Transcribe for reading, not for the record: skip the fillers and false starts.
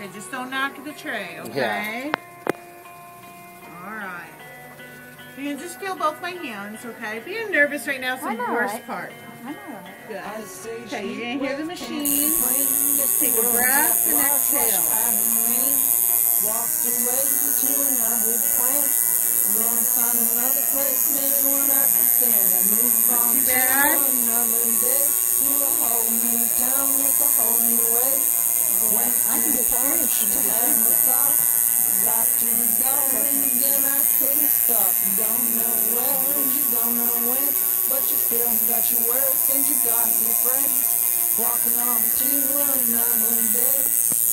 Okay, just don't knock the tray, okay? Yeah. Alright. You can just feel both my hands, okay? Being nervous right now is the worst part. I'm alright. Good. Okay, you're going to hear the machine. Just take a breath and exhale. Walked away to another plant. Then found another place, maybe one I could stand. I moved on Too to bad. another day. To a whole new town with a whole new way. Went to the park to have a thought. Got to the door and again I couldn't stop. Don't know where and you don't know when, but you still got your work and you got your friends. Walking on to another day.